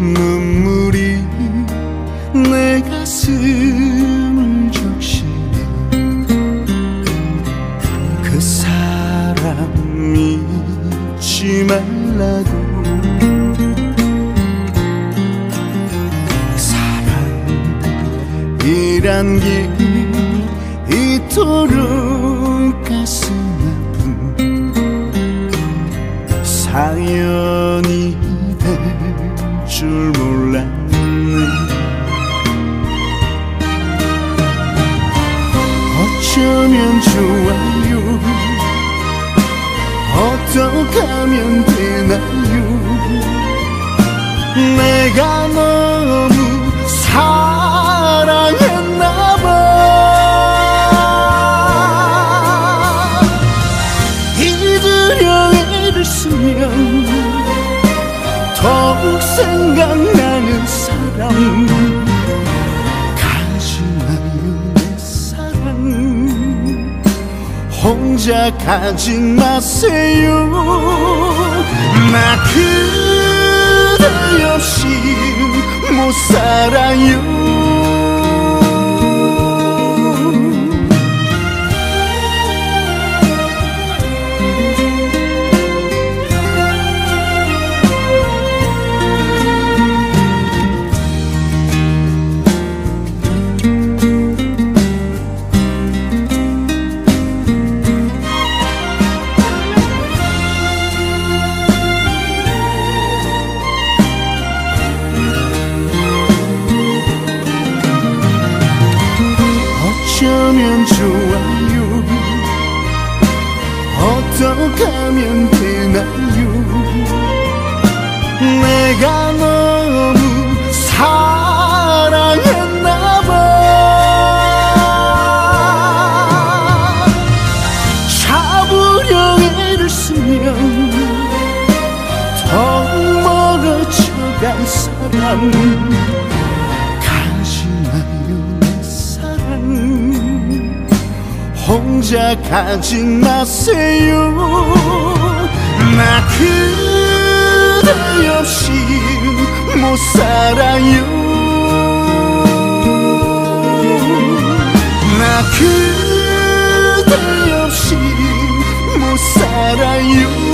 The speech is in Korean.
눈물이 내 가슴을 적시네. 그 사람 잊지 말라고. 사랑이란 게 이토록 가슴 아픈 사연이 될 줄 몰랐네. 어쩌면 좋아요, 어떻게 하면 되나요. 내가 너무 사랑했나봐. 잊으려 애를 쓰면 더욱 생각나는 사람. 가지마요 내 사랑, 혼자 가지 마세요. 나 그대 없이 못 살아요. 어쩌면 좋아요, 어떻게 하면 되나요. 내가 너무 사랑했나봐. 잡으려 애를 쓰면 더 멀어져간 사람. 혼자 가지 마세요. 나 그대 없이 못 살아요. 나 그대 없이 못 살아요.